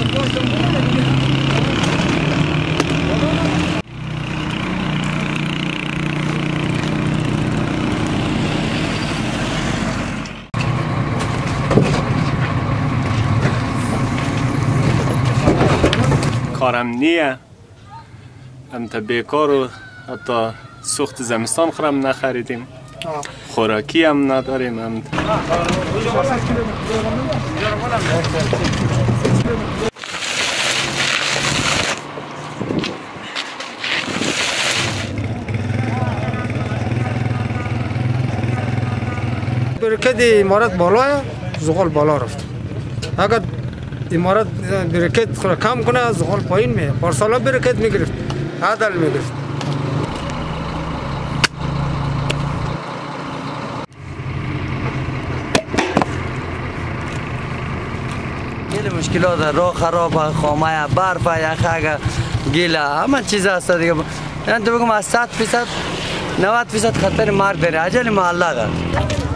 کارم نیه انت بیکار و حتی سوخت زمستان خورم نخریدیم خوراکی هم نداریم برکت امارات بالاه زغال بالا رفت اگر امارات برکت خود کم کنه زغال پایین میه پارسالا برکت میگرفت عدل میگرفت خیلی مشکلات راه خراب خامه برف یخ گیله همه چیز هست دیگه یعنی تو بگم از 100% 90% خطر مرگ داره عجل معلقه